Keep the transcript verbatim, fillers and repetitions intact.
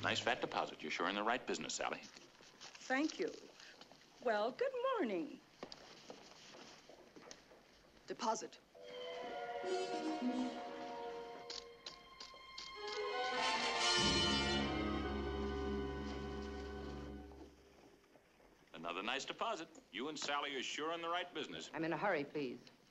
Nice fat deposit. You're sure in the right business, Sally. Thank you. Well, good morning. Deposit. Another nice deposit. You and Sally are sure in the right business. I'm in a hurry, please.